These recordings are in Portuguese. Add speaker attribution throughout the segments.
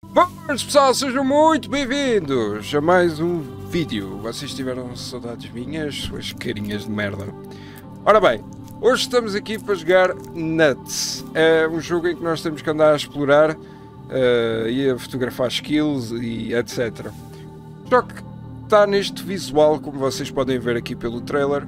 Speaker 1: Boas pessoal, sejam muito bem-vindos a mais um vídeo. Vocês tiveram saudades minhas, suas carinhas de merda. Ora bem, hoje estamos aqui para jogar Nuts. É um jogo em que nós temos que andar a explorar e a fotografar skills e etc. Só que está neste visual, como vocês podem ver aqui pelo trailer,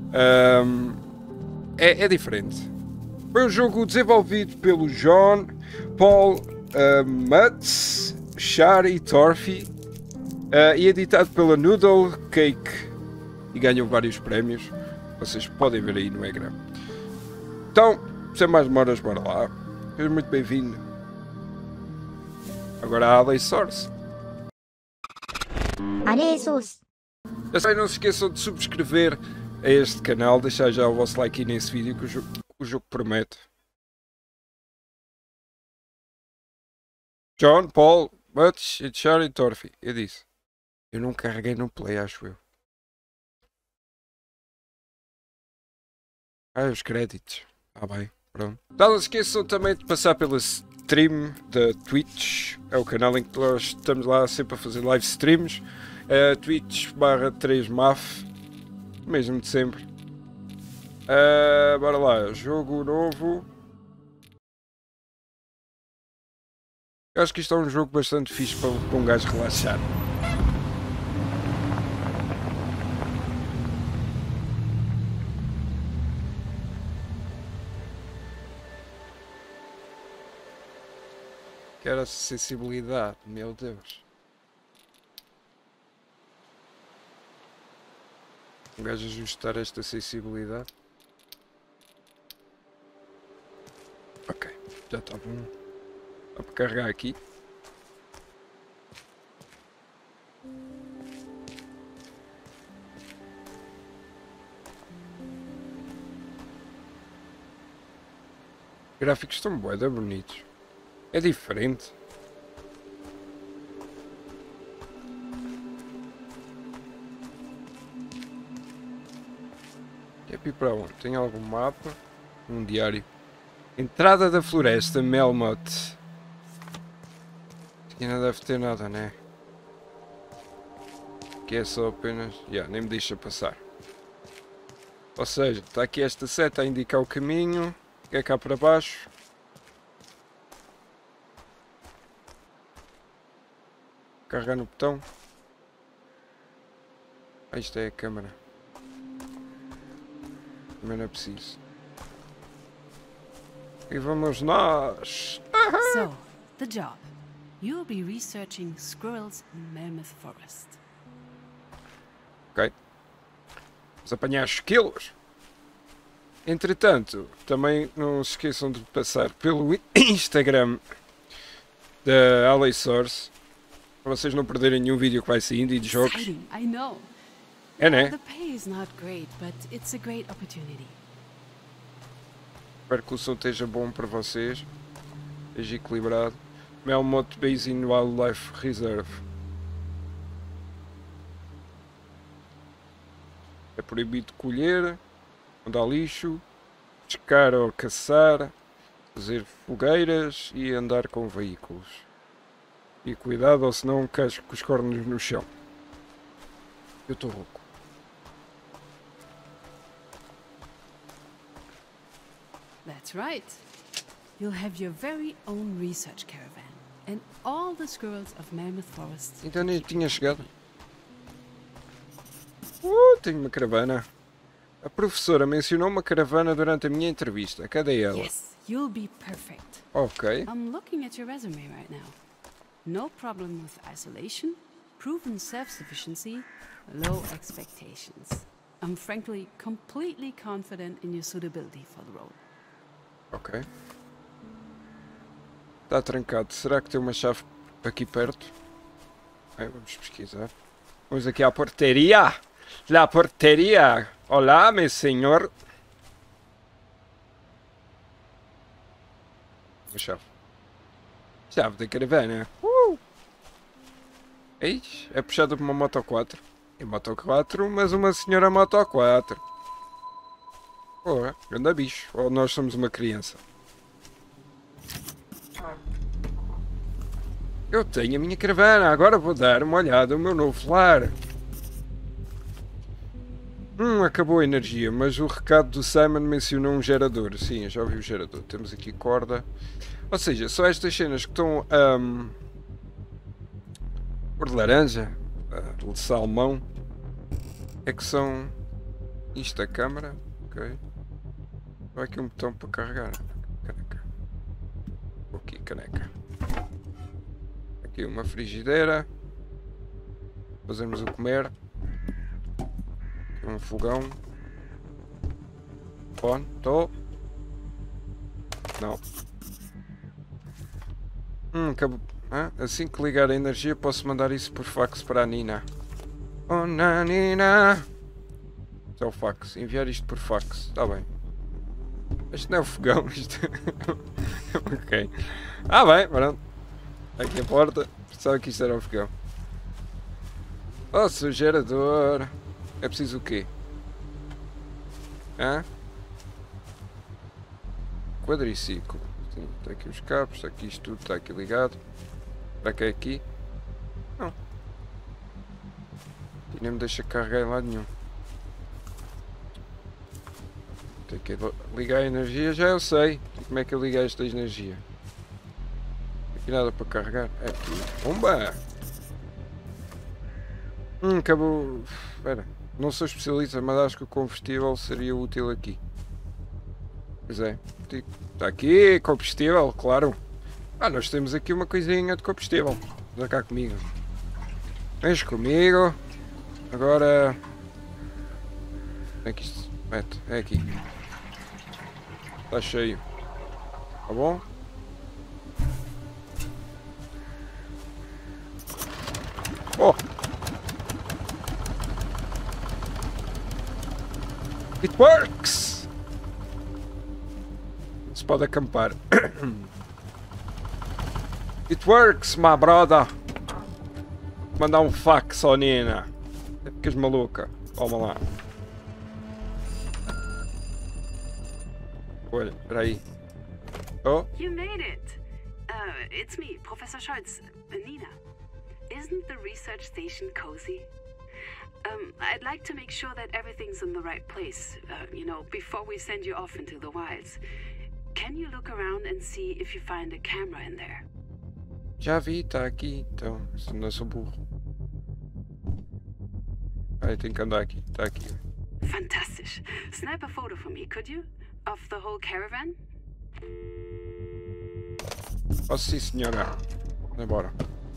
Speaker 1: é diferente. Foi um jogo desenvolvido pelo John, Paul, Mutz, Char e Torfi e editado pela Noodle Cake e ganhou vários prémios. Vocês podem ver aí no ecrã. Então, sem mais demoras, bora lá. Seja muito bem-vindo. Agora a Alley Source.
Speaker 2: Alley Source.
Speaker 1: Já sei, não se esqueçam de subscrever a este canal, deixar já o vosso like aí nesse vídeo que o jogo promete. John, Paul, Mutz, Char e Torfi. Eu disse. Eu não carreguei no play, acho eu. Os créditos. Bem, pronto. Não se esqueçam também de passar pela stream da Twitch. É o canal em que nós estamos lá sempre a fazer live streams. Twitch/3maf. Mesmo de sempre. Bora lá. Jogo novo. Eu acho que isto é um jogo bastante fixe para um gajo relaxar. Quero a sensibilidade, meu Deus. Um gajo ajustar esta sensibilidade. Ok, já está bom. Dá para carregar aqui. Gráficos estão bué da bonitos. É diferente. Quer ir para onde? Tem algum mapa? Um diário. Entrada da floresta, Melmoth. Aqui não deve ter nada, né? Aqui é só apenas... nem me deixa passar. Ou seja, está aqui esta seta a indicar o caminho. Que é cá para baixo. Carregar no botão. Isto é a câmera. Também não é preciso. E vamos nós!
Speaker 3: So, the job. You'll be researching squirrels in Mammoth Forest.
Speaker 1: Ok. Vamos apanhar esquilos. Entretanto, também não se esqueçam de passar pelo Instagram da Alley Source para vocês não perderem nenhum vídeo que vai saindo e de jogos.
Speaker 3: Exciting, I know.
Speaker 1: É, né?
Speaker 3: The pay is not great, but it's a great opportunity.
Speaker 1: Espero que o som esteja bom para vocês. Esteja equilibrado. Melmoth Basin Wildlife Reserve. É proibido colher, mandar lixo, pescar ou caçar, fazer fogueiras e andar com veículos. E cuidado, ou senão cais com os cornos no chão. Eu estou rouco.
Speaker 3: That's right. You'll have your very own research caravan. And all the squirrels of Mammoth Forest.
Speaker 1: Então nem tinha chegado. Tenho uma caravana. A professora mencionou uma caravana durante a minha entrevista. Cadê ela?
Speaker 3: Yes, you'll be perfect.
Speaker 1: Ok.
Speaker 3: I'm looking at your resume right now. No problem with isolation, proven self-sufficiency, low expectations. I'm frankly completely confident in your suitability for the role.
Speaker 1: Ok. Está trancado. Será que tem uma chave aqui perto? Vamos pesquisar. Vamos aqui à porteria. La porteria. Olá, meu senhor. A chave. Chave da caravana. Eis, é puxada por uma Moto 4. É Moto 4, mas uma senhora Moto 4. Grande bicho. Ou nós somos uma criança. Eu tenho a minha caravana, agora vou dar uma olhada ao meu novo lar. Acabou a energia, mas o recado do Simon mencionou um gerador. Sim, já ouvi o gerador. Temos aqui corda. Ou seja, só estas cenas que estão cor de laranja, de salmão, é que são... Isto é a câmara, ok. Vai aqui um botão para carregar. Caneca. Aqui, caneca. Aqui uma frigideira. Fazemos o comer. Aqui um fogão. Fone, estou. Não. Acabou. Assim que ligar a energia posso mandar isso por fax para a Nina. Oh, Nina! Isto é o fax. Enviar isto por fax. Está bem. Isto não é o fogão. Isto... ok. Bem, pronto. Aqui a porta. Pensava que isto era o fogão. Nossa, o gerador. É preciso o quê? Quadriciclo. Sim, está aqui os cabos. Está aqui isto tudo. Está aqui ligado. Será que é aqui? Não. E nem me deixa carregar em lado nenhum. Tem que ligar a energia, já eu sei. Como é que eu ligo esta energia? Aqui nada para carregar. É aqui. Bomba! Acabou. Espera. Não sou especialista, mas acho que o combustível seria útil aqui. Pois é. Está aqui, combustível, claro. Nós temos aqui uma coisinha de combustível. Vem cá comigo. Vens comigo. Agora... Onde é que isto mete? É aqui. Está cheio. Tá bom? Oh! It works! Se pode acampar. It works, my brother! Mandar um fax, ó Nina. Ficas maluca. Toma lá. Olha, peraí. Oh?
Speaker 3: You made it! It's me, Professor Scholz. Nina. Isn't the research station cozy? I'd like to make sure that everything's in the right place, before we send you off into the wilds. Can you look around and see if you find a camera in there?
Speaker 1: Já vi, tá aqui. Então, não sou burro. Aí tem que andar aqui, tá aqui.
Speaker 3: Fantastic. Snap a photo for me, could you? Of the whole caravan?
Speaker 1: Posso sim, senhora. Vamos embora.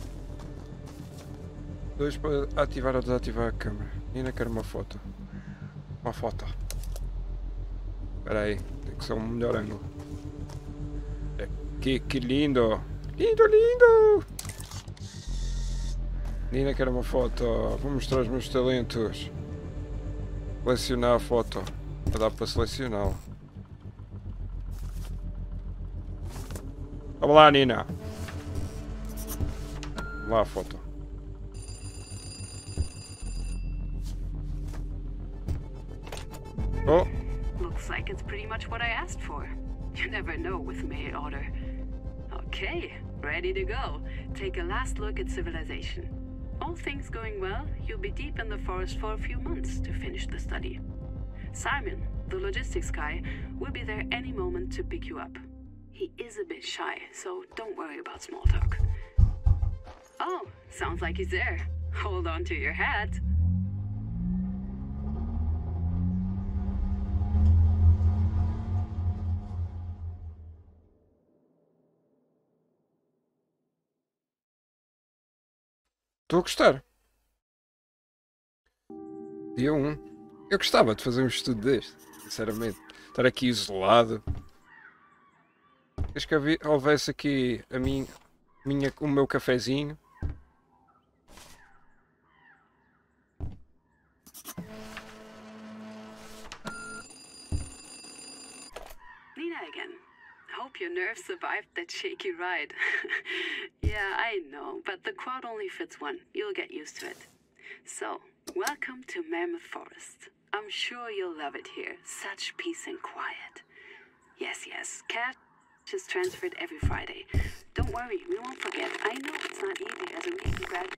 Speaker 1: 2 para ativar ou desativar a câmera. Ainda quero uma foto. Uma foto. Espera aí, tem que ser um melhor ângulo. Que lindo! Lindo, lindo! Nina quer uma foto. Vou mostrar os meus talentos. Selecionar a foto. Dá para selecioná-la. Vamos lá, Nina. Vamos lá a foto. Oh.
Speaker 3: Looks like it's pretty much what I asked for. You never know with mail order. Okay, ready to go. Take a last look at civilization. All things going well, you'll be deep in the forest for a few months to finish the study. Simon, the logistics guy, will be there any moment to pick you up. He is a bit shy, so don't worry about small talk. Oh, sounds like he's there. Hold on to your hat.
Speaker 1: Estou a gostar. Dia 1. Eu gostava de fazer um estudo deste, sinceramente. Estar aqui isolado. Acho que houvesse aqui o meu cafezinho.
Speaker 3: Nina again. Hope your nerves survived that shaky ride. Yeah, I know, but the quad only fits one. You'll get used to it. So, welcome to Mammoth Forest. I'm sure you'll love it here. Such peace and quiet. Yes, cash is transferred every Friday. Don't worry. worry, we won't forget. I know it's not easy as a recent grad.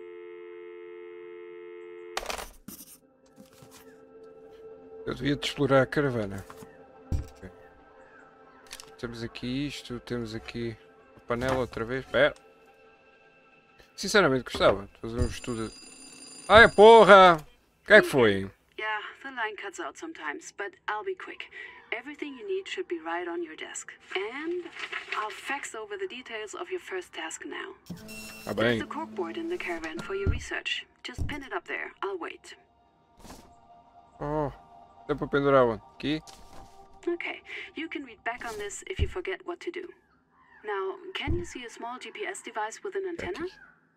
Speaker 1: Eu devia de explorar a caravana. Okay. Temos aqui isto, temos aqui a panela outra vez. Espera. Sinceramente gostava de fazer um estudo. Ai porra! O que é que foi?
Speaker 3: Yeah, the line cuts out sometimes, but I'll be quick. Everything you need should be right on your desk. And I'll fax over the details of your first task now.
Speaker 1: Ah,
Speaker 3: There's
Speaker 1: bem.
Speaker 3: the corkboard in the caravan for your research. Just pin it up there. I'll wait.
Speaker 1: Oh, dá para pendurar onde? Aqui?
Speaker 3: Okay, you can read back on this if you forget what to do. Now, can you see a small GPS device with an antenna?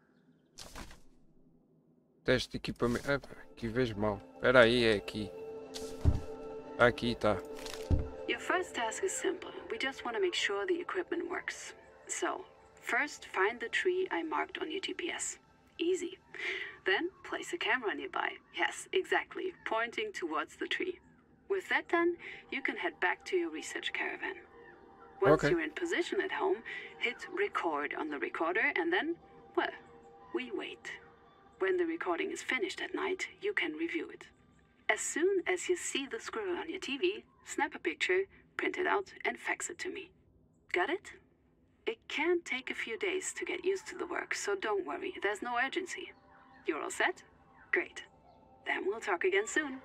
Speaker 1: Teste de equipamento. Ah, aqui vejo mal. Espera aí, é aqui. Aqui tá.
Speaker 3: Your first task is simple. We just want to make sure the equipment works. So, first find the tree I marked on your GPS. Easy. Then place a camera nearby. Yes, exactly, pointing towards the tree. With that done, you can head back to your research caravan. Once
Speaker 1: Okay.
Speaker 3: you're in position at home, hit record on the recorder and then, well, we wait. When the recording is finished at night, you can review it. As soon as you see the squirrel on your TV, snap a picture, print it out, and fax it to me. Got it? It can take a few days to get used to the work, so don't worry, there's no urgency. You're all set? Great. Then we'll talk again soon.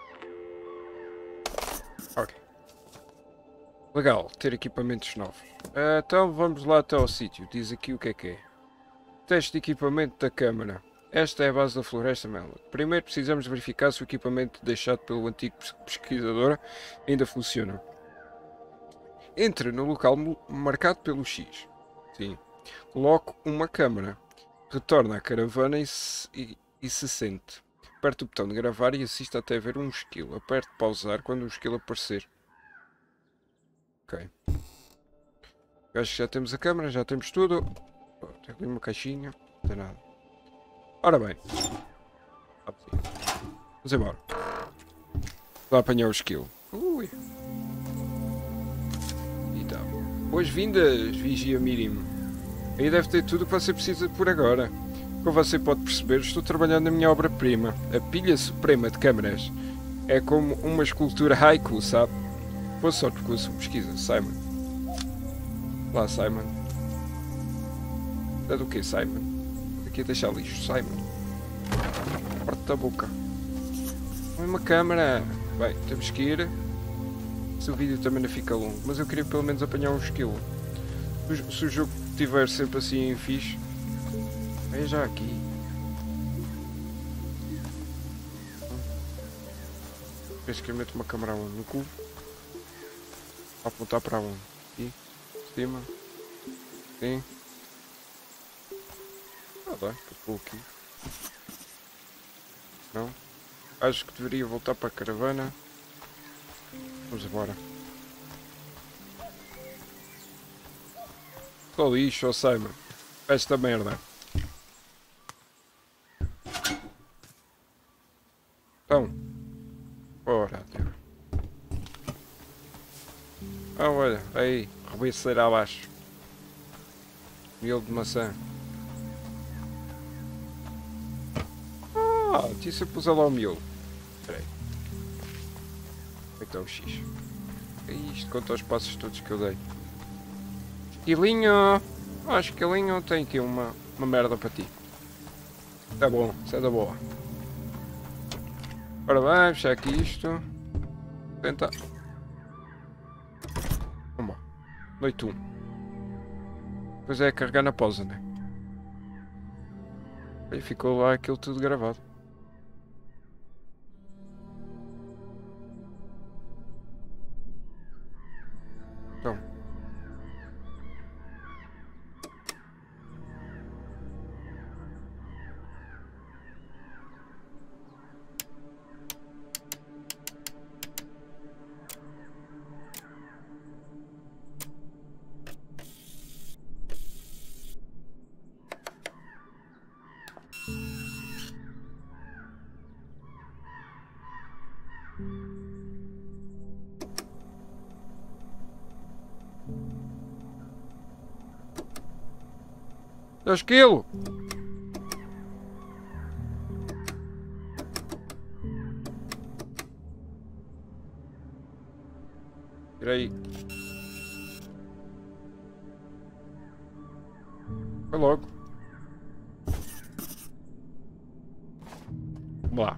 Speaker 1: Ok. Legal, ter equipamentos novos. Então vamos lá até ao sítio. Diz aqui o que é. Teste de equipamento da câmara. Esta é a base da floresta Melwood. Primeiro precisamos verificar se o equipamento deixado pelo antigo pesquisador ainda funciona. Entre no local marcado pelo X. Sim. Coloque uma câmara. Retorna à caravana e se sente. Aperte o botão de gravar e assista até ver um esquilo. Aperte pausar quando o esquilo aparecer. Ok. Acho que já temos a câmera, já temos tudo. Oh, tem aqui uma caixinha. Não tem nada. Ora bem. Vamos embora. Vou apanhar o esquilo. Ui. E tal. Boas-vindas, Vigia Mirim. Aí deve ter tudo o que você precisa por agora. Como você pode perceber, estou trabalhando na minha obra-prima. A pilha suprema de câmaras. É como uma escultura haiku, sabe? Boa sorte com a sua pesquisa, Simon. Lá, Simon. É do que, Simon? Aqui a deixar lixo, Simon. Porta a boca. Põe uma câmera. Bem, temos que ir. Se o vídeo também não fica longo. Mas eu queria pelo menos apanhar um esquilo. Se o jogo estiver sempre assim fixe. É já aqui. Penso que eu meto uma câmera onde? No cu? Para apontar para onde? Aqui? Cima? Sim. Ah, dá. Vou aqui. Não? Acho que deveria voltar para a caravana. Vamos embora. Só lixo, oh Simon. Esta merda. Então. Ora, Deus. Ah, olha. Aí. Rebeceira abaixo. Miolo de maçã. Ah, disse eu pus lá o miolo. Espera aí. Então o X. É isto, quanto aos passos todos que eu dei. Esquilinho! Ah, esquilinho, tem aqui uma merda para ti. Tá bom, isso é da boa. Ora bem, fechar aqui isto. Tenta. Vamos lá. Noite 1. Depois é carregar na pausa, né? Aí ficou lá aquilo tudo gravado. Então. É o esquilo! Tira aí. Vai logo. Vamos lá.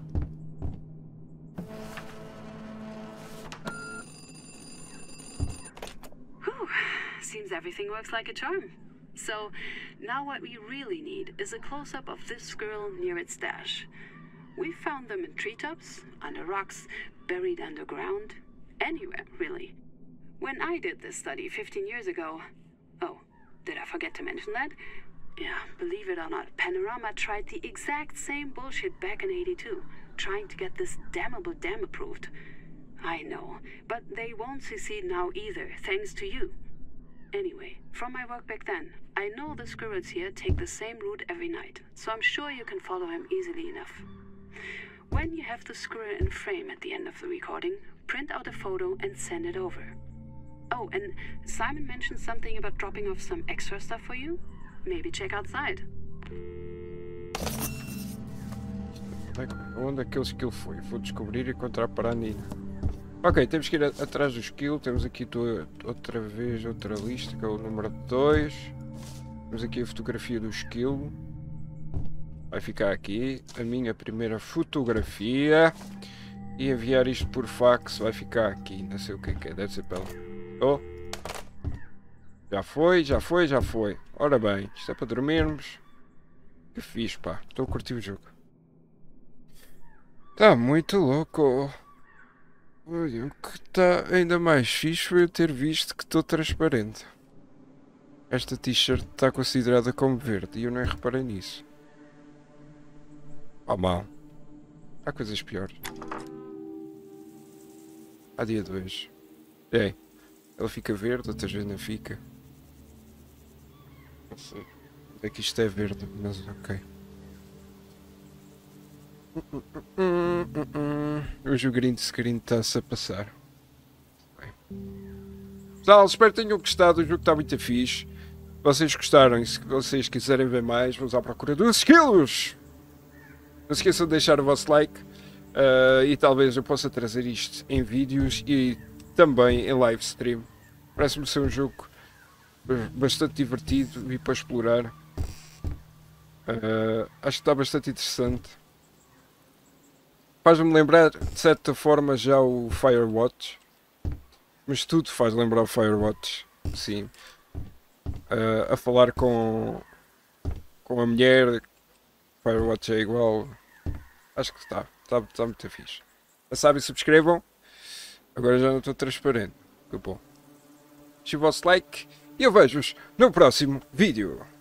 Speaker 3: Seems everything works like a charm. So, now what we really need is a close-up of this squirrel near its stash. We found them in treetops, under rocks, buried underground, anywhere, really. When I did this study 15 years ago... Oh, did I forget to mention that? Yeah, believe it or not, Panorama tried the exact same bullshit back in '82, trying to get this damnable dam approved. I know, but they won't succeed now either, thanks to you. Anyway, from my work back then, I know the squirrels here take the same route every night, so I'm sure you can follow him easily enough. When you have the squirrel in frame at the end of the recording, print out a photo and send it over. Oh, and Simon mentioned something about dropping off some extra stuff for you. Maybe check outside.
Speaker 1: Onde é que o esquilo foi? Vou descobrir e encontrar para a Nina. Ok, temos que ir atrás do esquilo. Temos aqui outra vez outra lista, que é o número 2. Temos aqui a fotografia do esquilo. Vai ficar aqui. A minha primeira fotografia. E enviar isto por fax vai ficar aqui. Não sei o que é. Deve ser pela... Oh! Já foi, já foi, já foi. Ora bem, isto é para dormirmos. Que fixe, pá. Estou a curtir o jogo. Está muito louco. Olha, o que está ainda mais fixe foi eu ter visto que estou transparente. Esta t-shirt está considerada como verde e eu nem reparei nisso. Oh, mal. Há coisas piores. Há dia 2. É. Ela fica verde, outras vezes não fica. Não sei. É que isto é verde, mas ok. Hoje o green screen está-se a passar. Bem. Pessoal, espero que tenham gostado. O jogo está muito fixe. Se vocês gostaram e se vocês quiserem ver mais, vamos à procura dos skills. Não se esqueçam de deixar o vosso like. E talvez eu possa trazer isto em vídeos e também em live stream. Parece-me ser um jogo bastante divertido e para explorar. Acho que está bastante interessante. Faz-me lembrar de certa forma já o Firewatch, mas tudo faz lembrar o Firewatch, sim. A falar com a mulher, Firewatch é igual. Acho que está muito fixe. Já sabem, subscrevam. Agora já não estou transparente. Que bom. Deixem o vosso like e eu vejo-vos no próximo vídeo.